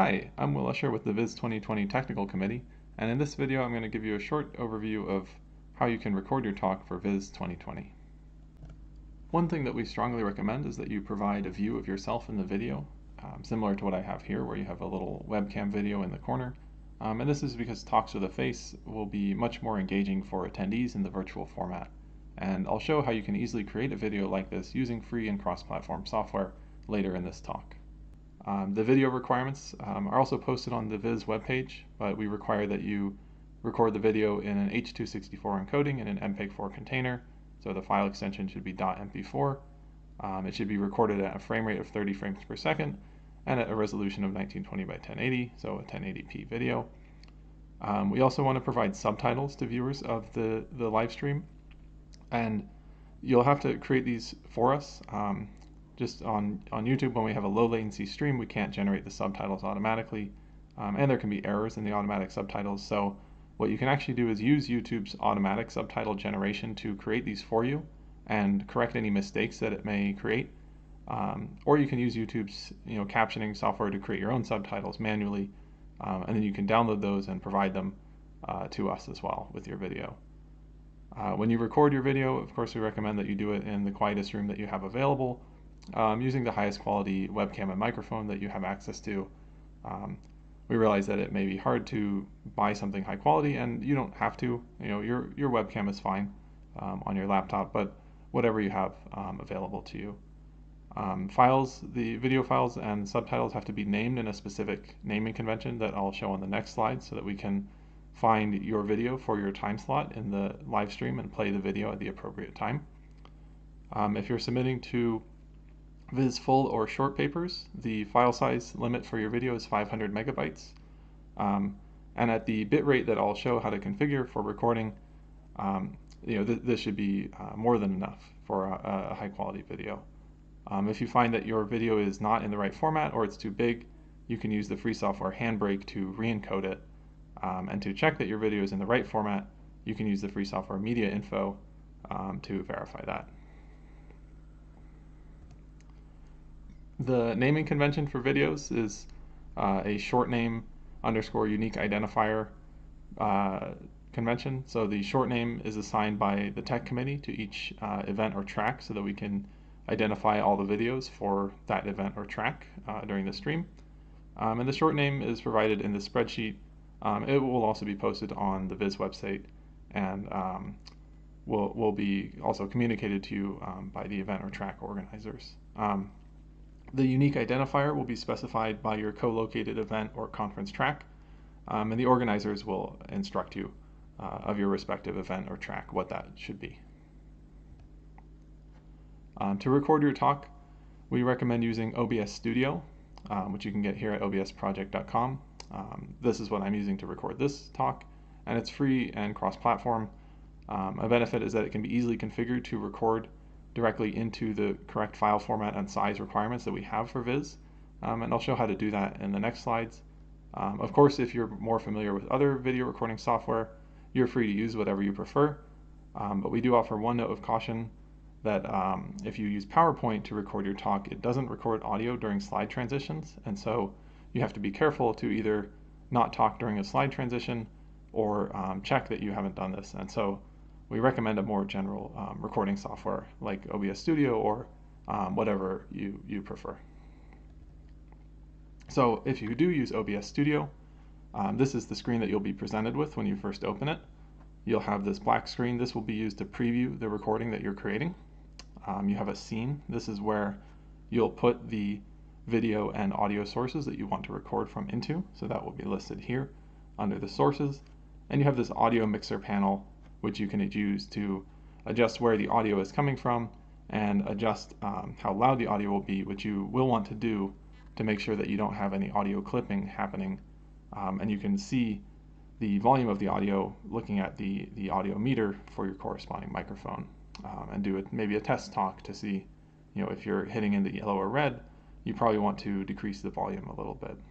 Hi, I'm Will Usher with the VIS 2020 Technical Committee, and in this video I'm going to give you a short overview of how you can record your talk for VIS 2020. One thing that we strongly recommend is that you provide a view of yourself in the video, similar to what I have here where you have a little webcam video in the corner. And this is because Talks with a Face will be much more engaging for attendees in the virtual format. And I'll show how you can easily create a video like this using free and cross-platform software later in this talk. The video requirements are also posted on the VIS webpage, but we require that you record the video in an H.264 encoding in an MPEG-4 container, so the file extension should be .mp4. It should be recorded at a frame rate of 30 frames per second and at a resolution of 1920 by 1080, so a 1080p video. We also want to provide subtitles to viewers of the live stream, and you'll have to create these for us. Just on YouTube, when we have a low latency stream, we can't generate the subtitles automatically, and there can be errors in the automatic subtitles. So what you can actually do is use YouTube's automatic subtitle generation to create these for you and correct any mistakes that it may create. Or you can use YouTube's captioning software to create your own subtitles manually, and then you can download those and provide them to us as well with your video. When you record your video, of course, we recommend that you do it in the quietest room that you have available, using the highest quality webcam and microphone that you have access to. We realize that it may be hard to buy something high quality, and you don't have to. Your webcam is fine on your laptop, but whatever you have available to you. The video files and subtitles have to be named in a specific naming convention that I'll show on the next slide so that we can find your video for your time slot in the live stream and play the video at the appropriate time. If you're submitting to VIS full or short papers, the file size limit for your video is 500 megabytes. And at the bit rate that I'll show how to configure for recording, this should be more than enough for a high quality video. If you find that your video is not in the right format or it's too big, you can use the free software Handbrake to re-encode it. And to check that your video is in the right format, you can use the free software Media Info to verify that. The naming convention for videos is a short name _ unique identifier convention. So the short name is assigned by the tech committee to each event or track so that we can identify all the videos for that event or track during the stream. And the short name is provided in the spreadsheet. It will also be posted on the VIS website and will be also communicated to you by the event or track organizers. The unique identifier will be specified by your co-located event or conference track, and the organizers will instruct you of your respective event or track what that should be. To record your talk, we recommend using OBS Studio, which you can get here at obsproject.com. This is what I'm using to record this talk, and it's free and cross-platform. A benefit is that it can be easily configured to record directly into the correct file format and size requirements that we have for VIS, and I'll show how to do that in the next slides. Of course, if you're more familiar with other video recording software, you're free to use whatever you prefer, but we do offer one note of caution that if you use PowerPoint to record your talk, it doesn't record audio during slide transitions, and so you have to be careful to either not talk during a slide transition or check that you haven't done this. And so we recommend a more general recording software like OBS Studio or whatever you prefer. So if you do use OBS Studio, this is the screen that you'll be presented with when you first open it. You'll have this black screen. This will be used to preview the recording that you're creating. You have a scene. This is where you'll put the video and audio sources that you want to record from into. So that will be listed here under the sources. And you have this audio mixer panel, which you can use to adjust where the audio is coming from and adjust how loud the audio will be, which you will want to do to make sure that you don't have any audio clipping happening. And you can see the volume of the audio looking at the audio meter for your corresponding microphone, and do maybe a test talk to see, if you're hitting in the yellow or red, you probably want to decrease the volume a little bit.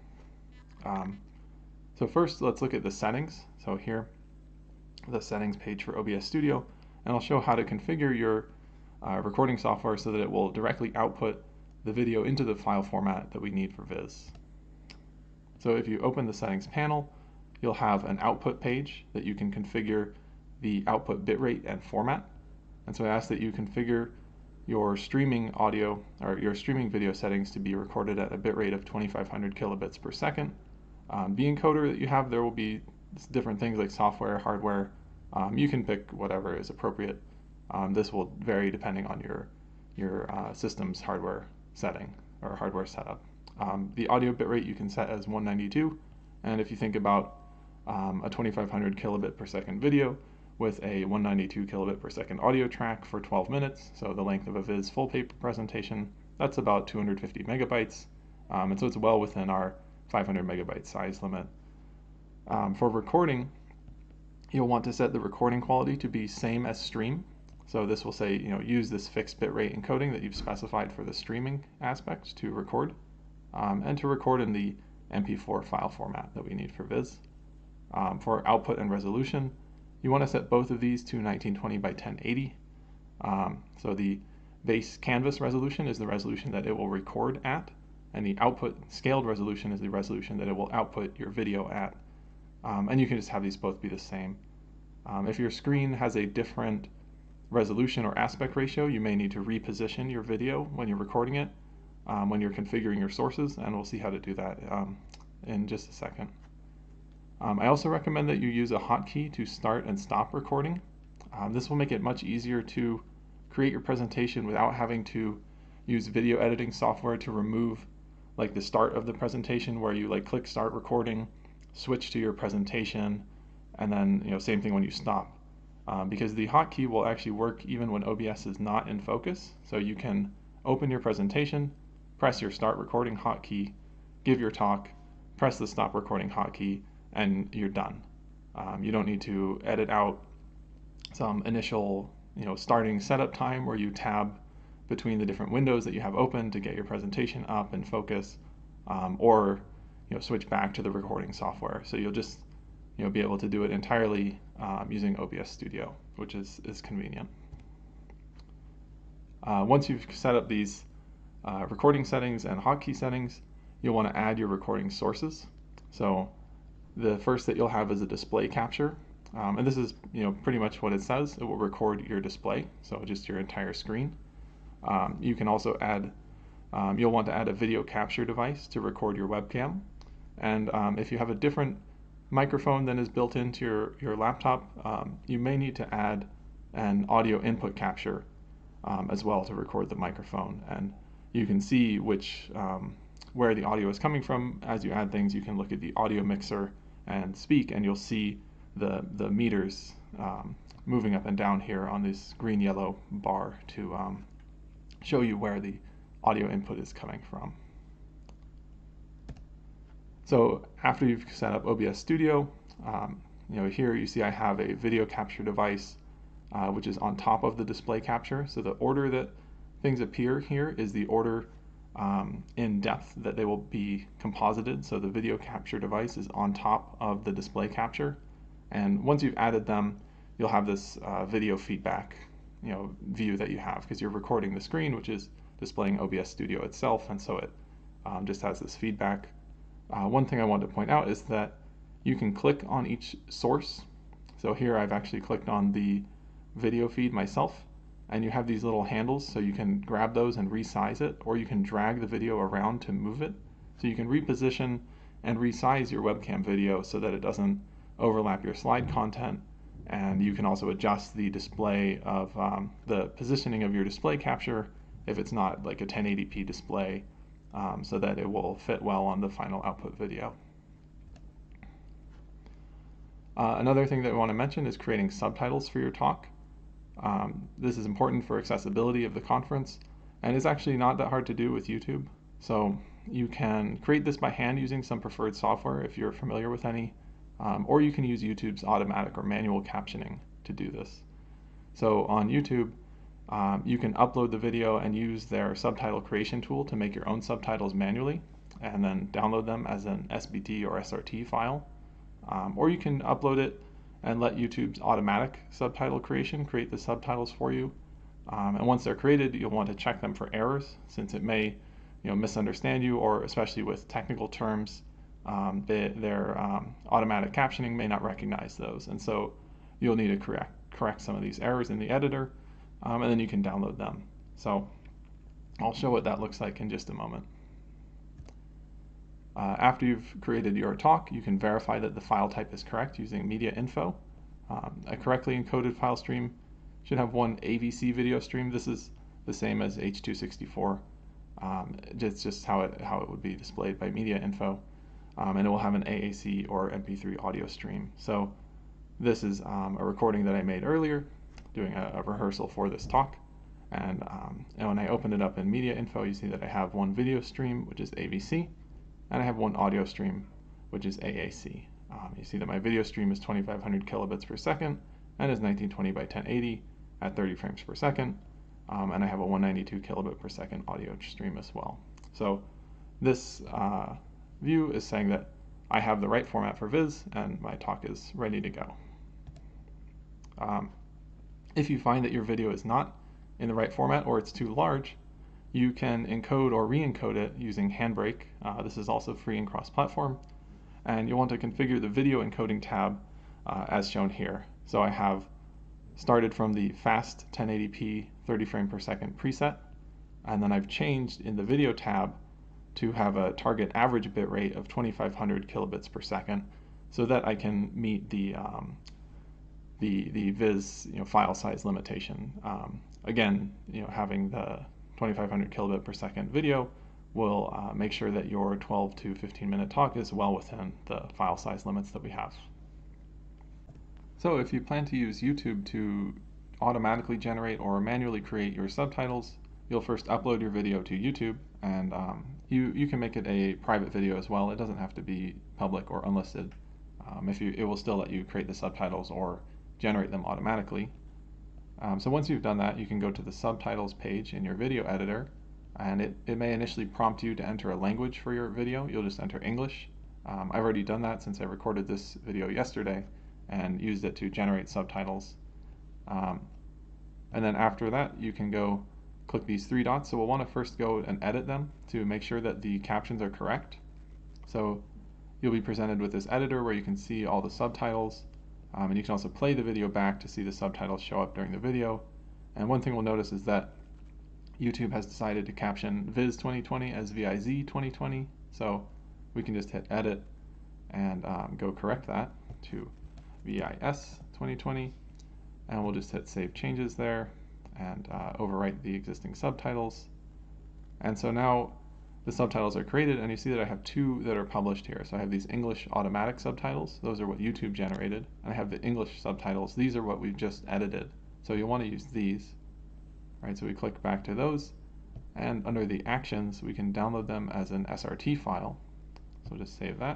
So first, let's look at the settings. So here, the settings page for OBS Studio, and I'll show how to configure your recording software so that it will directly output the video into the file format that we need for VIS. So if you open the settings panel, you'll have an output page that you can configure the output bitrate and format. And so I ask that you configure your streaming audio or your streaming video settings to be recorded at a bitrate of 2500 kilobits per second. The encoder that you have, there will be different things like software, hardware. You can pick whatever is appropriate. This will vary depending on your system's hardware setting or hardware setup. The audio bitrate you can set as 192, and if you think about a 2500 kilobit per second video with a 192 kilobit per second audio track for 12 minutes, so the length of a Viz full paper presentation, that's about 250 megabytes, and so it's well within our 500 megabyte size limit. For recording, you'll want to set the recording quality to be same as stream. So this will say, use this fixed bitrate encoding that you've specified for the streaming aspect to record, and to record in the MP4 file format that we need for Viz. For output and resolution, you want to set both of these to 1920 by 1080. So the base canvas resolution is the resolution that it will record at, and the output scaled resolution is the resolution that it will output your video at. And you can just have these both be the same. If your screen has a different resolution or aspect ratio, you may need to reposition your video when you're recording it, when you're configuring your sources, and we'll see how to do that in just a second. I also recommend that you use a hotkey to start and stop recording. This will make it much easier to create your presentation without having to use video editing software to remove like the start of the presentation where you click start recording, switch to your presentation, and then same thing when you stop. Because the hotkey will actually work even when OBS is not in focus. So you can open your presentation, press your start recording hotkey, give your talk, press the stop recording hotkey, and you're done. You don't need to edit out some initial starting setup time where you tab between the different windows that you have open to get your presentation up and focus, or switch back to the recording software. So you'll just be able to do it entirely using OBS Studio, which is convenient. Once you've set up these recording settings and hotkey settings, you'll want to add your recording sources. So the first that you'll have is a display capture, and this is pretty much what it says. It will record your display, so just your entire screen. You can also add, you'll want to add a video capture device to record your webcam, and if you have a different microphone than is built into your laptop, you may need to add an audio input capture as well to record the microphone, and you can see where the audio is coming from. As you add things, you can look at the audio mixer and speak, and you'll see the meters moving up and down here on this green-yellow bar to show you where the audio input is coming from. So after you've set up OBS Studio, here you see I have a video capture device which is on top of the display capture. So the order that things appear here is the order in depth that they will be composited. So the video capture device is on top of the display capture, and once you've added them, you'll have this video feedback view that you have, because you're recording the screen, which is displaying OBS Studio itself, and so it just has this feedback. One thing I want to point out is that you can click on each source. So here I've actually clicked on the video feed myself, and you have these little handles, so you can grab those and resize it, or you can drag the video around to move it. So you can reposition and resize your webcam video so that it doesn't overlap your slide content, and you can also adjust the display of the positioning of your display capture if it's not like a 1080p display, so that it will fit well on the final output video. Another thing that I want to mention is creating subtitles for your talk. This is important for accessibility of the conference, and it's actually not that hard to do with YouTube. So you can create this by hand using some preferred software if you're familiar with any, or you can use YouTube's automatic or manual captioning to do this. So on YouTube, you can upload the video and use their subtitle creation tool to make your own subtitles manually, and then download them as an SBT or SRT file. Or you can upload it and let YouTube's automatic subtitle creation create the subtitles for you. And once they're created, you'll want to check them for errors, since it may misunderstand you, or especially with technical terms, their automatic captioning may not recognize those, and so you'll need to correct some of these errors in the editor, and then you can download them. So I'll show what that looks like in just a moment. After you've created your talk, you can verify that the file type is correct using media info. A correctly encoded file stream should have one AVC video stream. This is the same as H.264. It's just how it would be displayed by media info. And it will have an AAC or MP3 audio stream. So this is a recording that I made earlier, doing a rehearsal for this talk. And when I open it up in media info, you see that I have one video stream, which is AVC, and I have one audio stream, which is AAC. You see that my video stream is 2500 kilobits per second and is 1920 by 1080 at 30 frames per second. And I have a 192 kilobit per second audio stream as well. So this view is saying that I have the right format for Viz and my talk is ready to go. If you find that your video is not in the right format or it's too large, you can encode or re-encode it using Handbrake. This is also free and cross-platform. And you'll want to configure the video encoding tab as shown here. So I have started from the fast 1080p 30 frame per second preset, and then I've changed in the video tab to have a target average bit rate of 2500 kilobits per second, so that I can meet the Viz file size limitation. Again, having the 2500 kilobit per second video will make sure that your 12 to 15 minute talk is well within the file size limits that we have. So if you plan to use YouTube to automatically generate or manually create your subtitles, you'll first upload your video to YouTube, and you can make it a private video as well. It doesn't have to be public or unlisted. It will still let you create the subtitles or generate them automatically. So once you've done that, you can go to the subtitles page in your video editor, and it may initially prompt you to enter a language for your video. You'll just enter English. I've already done that since I recorded this video yesterday and used it to generate subtitles. And then after that, you can go click these three dots. So we'll want to first go and edit them to make sure that the captions are correct. So you'll be presented with this editor where you can see all the subtitles, and you can also play the video back to see the subtitles show up during the video. And one thing we'll notice is that YouTube has decided to caption Viz 2020 as VIZ 2020, so we can just hit edit and go correct that to VIS 2020, and we'll just hit save changes there and overwrite the existing subtitles. And so now the subtitles are created, and you see that I have two that are published here. So I have these English automatic subtitles, those are what YouTube generated, and I have the English subtitles, these are what we've just edited. So you'll want to use these. Right, so we click back to those, and under the actions we can download them as an SRT file. So just save that.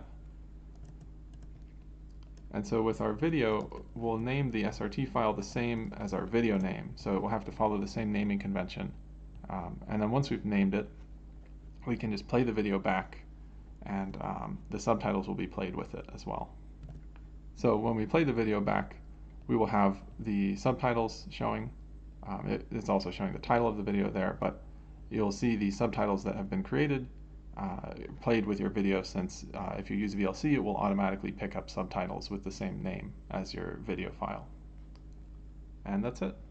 And so with our video, we'll name the SRT file the same as our video name, so it will have to follow the same naming convention. And then once we've named it, we can just play the video back, and the subtitles will be played with it as well. So when we play the video back, we will have the subtitles showing. It's also showing the title of the video there, but you'll see the subtitles that have been created played with your video, since if you use VLC, it will automatically pick up subtitles with the same name as your video file. And that's it.